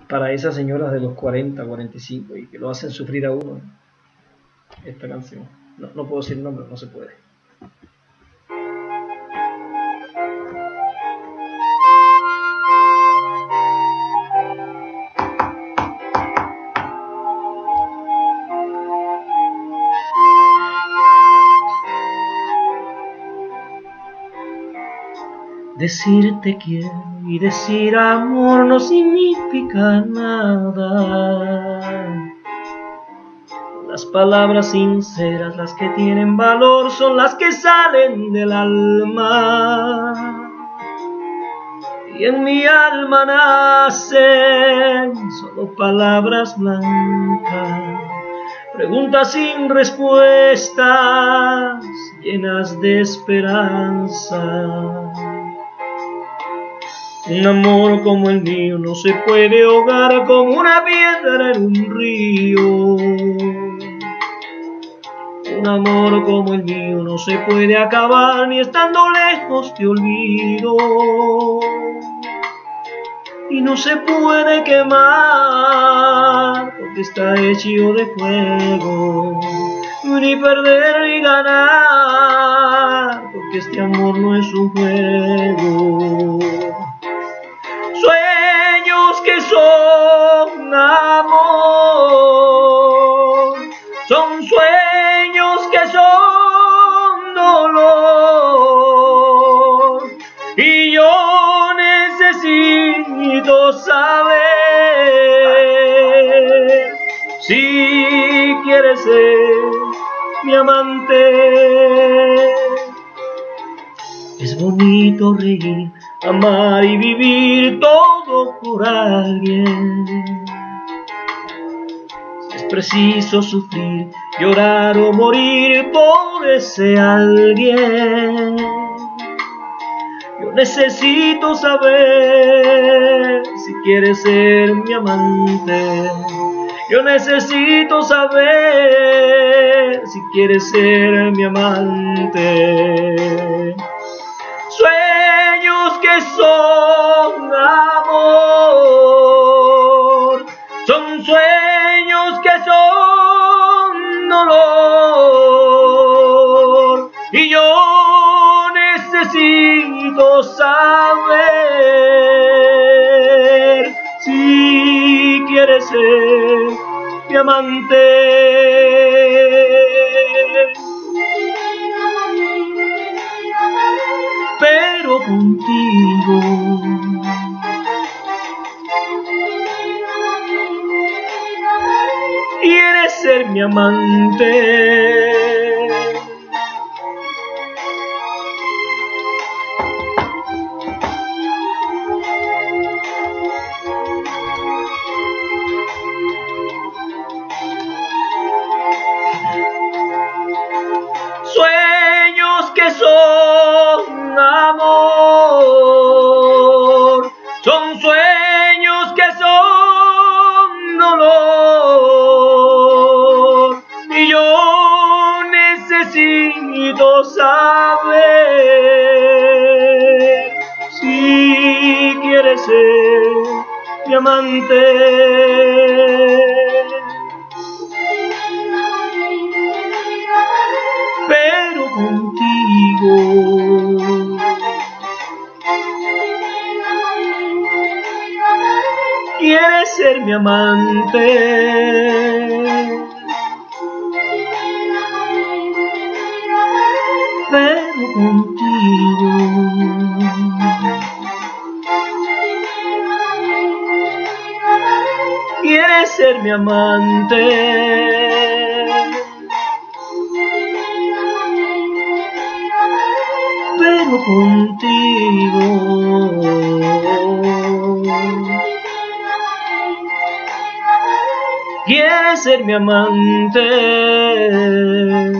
para esas señoras de los 40, 45 y que lo hacen sufrir a uno, esta canción. No puedo decir el nombre, no se puede. Decir te quiero y decir amor no significa nada. Las palabras sinceras, las que tienen valor, son las que salen del alma. Y en mi alma nacen solo palabras blancas, preguntas sin respuestas, llenas de esperanza. Un amor como el mío no se puede ahogar como una piedra en un río. Un amor como el mío no se puede acabar ni estando lejos te olvido. Y no se puede quemar porque está hecho de fuego. Ni perder ni ganar porque este amor no es un juego. Sueños que son amor, son sueños que son dolor, y yo necesito saber si quieres ser mi amante. Es bonito reír, amar y vivir todo por alguien. Si es preciso sufrir, llorar o morir por ese alguien. Yo necesito saber si quieres ser mi amante. Yo necesito saber si quieres ser mi amante. Sueños que son amor, son sueños que son dolor, y yo necesito saber si quieres ser mi amante. Pero contigo quieres ser mi amante. Sueños que son amor, son sueños que son dolor, y yo necesito saber si quieres ser mi amante. Pero contigo quieres ser mi amante. Pero contigo quieres ser mi amante. Pero contigo quieres ser mi amante.